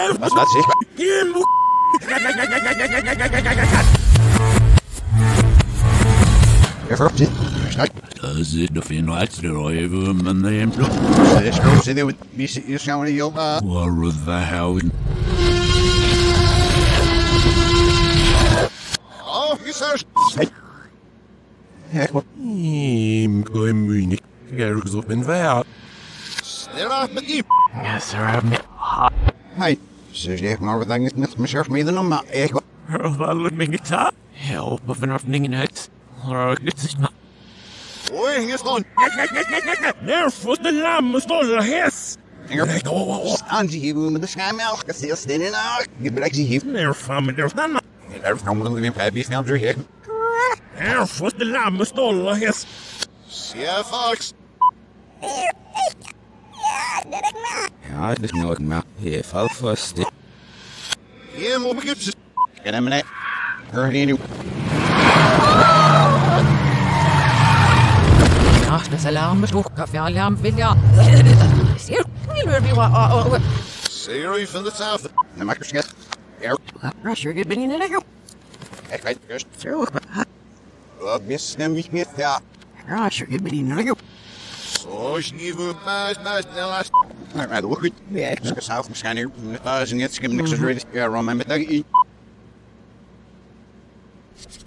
Was war's? Does it defend what's the right woman name? Let's go see the you sound you War with the house. Oh, you sir. I'm going to get up in there. Stay off with you. Yes, sir, I've met. Hey, says you more with things met myself me the number. Well, me guitar. Help of an evening night. Or it's not. Oi, here's one. There was the lamb, stole his. Angie, you with the sky milk. I see you standing out. You be like you. There from there's none. There's no one living baby found your head. There was the lamb, stole his. Yeah, Fox. Ja, det är nog med. I fall först. Yeah, more gives. Get him in it. Hurry, Das Alarm betrug Kaffeealarm will ja. Sehr viel wie Siri from the south. The microscope. Rusher geht bin in der Ecke. Ich weiß nicht. So. Bis nämlich mit ja. Rusher geht bin in der Ecke. So, ich gebe mal last. Alright, look good. Ja. Ik zelf waarschijnlijk en jetzt gibt niks te doen. Ja, remember that.